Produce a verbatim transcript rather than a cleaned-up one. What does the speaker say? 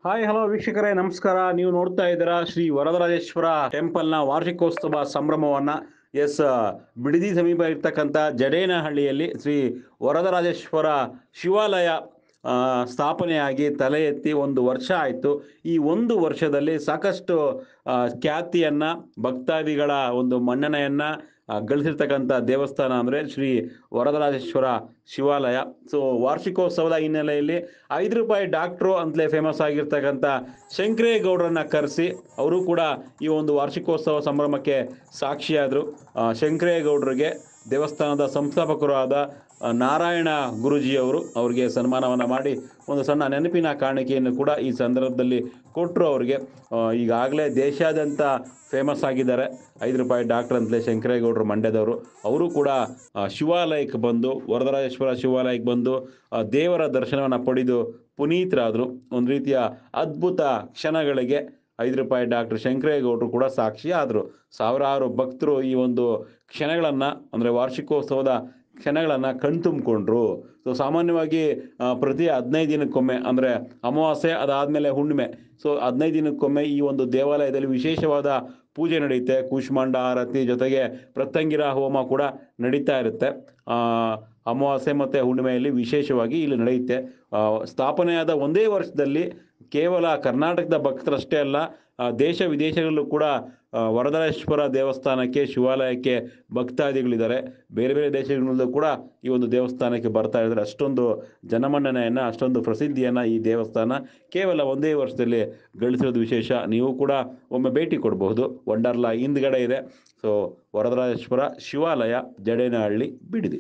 Hi hello ವೀಕ್ಷಕರೇ ನಮಸ್ಕಾರ. ನೀವು ನೋಡ್ತಾ ಇದ್ದೀರಾ ಶ್ರೀ ವರದರಾಜೇಶ್ವರ ಟೆಂಪಲ್ನ ವಾರ್ಷಿಕೋತ್ಸವ ಸಂಭ್ರಮವನ್ನ. ಎಸ್, ಬಿಡದಿ ಸಮೀಪ ಇರ್ತಕ್ಕಂಥ ಜಡೇನಹಳ್ಳಿಯಲ್ಲಿ ಶ್ರೀ ವರದರಾಜೇಶ್ವರ ಶಿವಾಲಯ ಆ, ಸ್ಥಾಪನೆಯಾಗಿ ತಲೆ ಎತ್ತಿ ಒಂದು ವರ್ಷ ಆಯಿತು. ಈ ಒಂದು ವರ್ಷದಲ್ಲಿ ಸಾಕಷ್ಟು ಆ, ಖ್ಯಾತಿಯನ್ನ, ಭಕ್ತಾದಿಗಳ ಒಂದು ಮನ್ನಣೆಯನ್ನ ಆ, ಗಳಿಸಿರ್ತಕ್ಕಂಥ ದೇವಸ್ಥಾನ ಅಂದರೆ ಶ್ರೀ ವರದರಾಜೇಶ್ವರ ಶಿವಾಲಯ. ಸೊ ವಾರ್ಷಿಕೋತ್ಸವದ ಹಿನ್ನೆಲೆಯಲ್ಲಿ ಐದು ರೂಪಾಯಿ ಡಾಕ್ಟ್ರು ಅಂತಲೇ ಫೇಮಸ್ ಆಗಿರ್ತಕ್ಕಂಥ ಶಂಕರೇಗೌಡರನ್ನ ಕರೆಸಿ ಅವರು ಕೂಡ ಈ ಒಂದು ವಾರ್ಷಿಕೋತ್ಸವ ಸಂಭ್ರಮಕ್ಕೆ ಸಾಕ್ಷಿಯಾದರು. ಶಂಕರೇಗೌಡರಿಗೆ ದೇವಸ್ಥಾನದ ಸಂಸ್ಥಾಪಕರು ಆದ ಆ, ನಾರಾಯಣ ಗುರೂಜಿಯವರು ಅವರಿಗೆ ಸನ್ಮಾನವನ್ನು ಮಾಡಿ ಒಂದು ಸಣ್ಣ ನೆನಪಿನ ಕಾಣಿಕೆಯನ್ನು ಕೂಡ ಈ ಸಂದರ್ಭದಲ್ಲಿ ಕೊಟ್ಟರು ಅವರಿಗೆ. ಈಗಾಗಲೇ ದೇಶಾದ್ಯಂತ ಫೇಮಸ್ ಆಗಿದ್ದಾರೆ ಐದು ರೂಪಾಯಿ ಡಾಕ್ಟರ್ ಅಂತಲೇ ಶಂಕರೇಗೌಡರು ಮಂಡ್ಯದವರು. ಅವರು ಕೂಡ ಆ, ಶಿವಾಲಯಕ್ಕೆ ಬಂದು ವರದರಾಜೇಶ್ವರ ಶಿವಾಲಯಕ್ಕೆ ಬಂದು ಆ, ದೇವರ ದರ್ಶನವನ್ನು ಪಡೆದು ಪುನೀತರಾದರು. ಒಂದು ರೀತಿಯ ಅದ್ಭುತ ಕ್ಷಣಗಳಿಗೆ ಐದು ರೂಪಾಯಿ ಡಾಕ್ಟರ್ ಶಂಕರೇಗೌಡರು ಕೂಡ ಸಾಕ್ಷಿ ಆದರು. ಸಾವಿರಾರು ಭಕ್ತರು ಈ ಒಂದು ಕ್ಷಣಗಳನ್ನು ಅಂದರೆ ವಾರ್ಷಿಕೋತ್ಸವದ ಕ್ಷಣಗಳನ್ನು ಕಣ್ತುಂಬಿಕೊಂಡ್ರು. ಸೊ ಸಾಮಾನ್ಯವಾಗಿ ಆ, ಪ್ರತಿ ಹದಿನೈದು ದಿನಕ್ಕೊಮ್ಮೆ ಅಂದರೆ ಅಮಾವಾಸ್ಯೆ ಅದಾದಮೇಲೆ ಹುಣ್ಣಿಮೆ, ಸೊ ಹದಿನೈದು ದಿನಕ್ಕೊಮ್ಮೆ ಈ ಒಂದು ದೇವಾಲಯದಲ್ಲಿ ವಿಶೇಷವಾದ ಪೂಜೆ ನಡೆಯುತ್ತೆ. ಕೂಷ್ಮಾಂಡ ಆರತಿ ಜೊತೆಗೆ ಪ್ರತ್ಯಂಗಿರ ಹೋಮ ಕೂಡ ನಡೀತಾ ಇರುತ್ತೆ. ಆ, ಅಮಾವಾಸ್ಯೆ ಮತ್ತು ಹುಣ್ಣಿಮೆಯಲ್ಲಿ ವಿಶೇಷವಾಗಿ ಇಲ್ಲಿ ನಡೆಯುತ್ತೆ. ಆ, ಸ್ಥಾಪನೆಯಾದ ಒಂದೇ ವರ್ಷದಲ್ಲಿ ಕೇವಲ ಕರ್ನಾಟಕದ ಭಕ್ತರಷ್ಟೇ ಅಲ್ಲ, ಆ, ದೇಶ ವಿದೇಶಗಳಲ್ಲೂ ಕೂಡ ಆ, ವರದರಾಜೇಶ್ವರ ದೇವಸ್ಥಾನಕ್ಕೆ ಶಿವಾಲಯಕ್ಕೆ ಭಕ್ತಾದಿಗಳಿದ್ದಾರೆ. ಬೇರೆ ಬೇರೆ ದೇಶಗಳಲ್ಲೂ ಕೂಡ ಈ ಒಂದು ದೇವಸ್ಥಾನಕ್ಕೆ ಬರ್ತಾ ಇದ್ದಾರೆ. ಅಷ್ಟೊಂದು ಜನಮನ್ನಣೆಯನ್ನು, ಅಷ್ಟೊಂದು ಪ್ರಸಿದ್ಧಿಯನ್ನು ಈ ದೇವಸ್ಥಾನ ಕೇವಲ ಒಂದೇ ವರ್ಷದಲ್ಲಿ ಗಳಿಸಿರೋದು ವಿಶೇಷ. ನೀವು ಕೂಡ ಒಮ್ಮೆ ಭೇಟಿ ಕೊಡಬಹುದು. ವಂಡರ್ಲಾ ಹಿಂದ್ಗಡೆ ಇದೆ. ಸೊ ವರದರಾಜೇಶ್ವರ ಶಿವಾಲಯ, ಜಡೇನಹಳ್ಳಿ, ಬಿಡದಿ.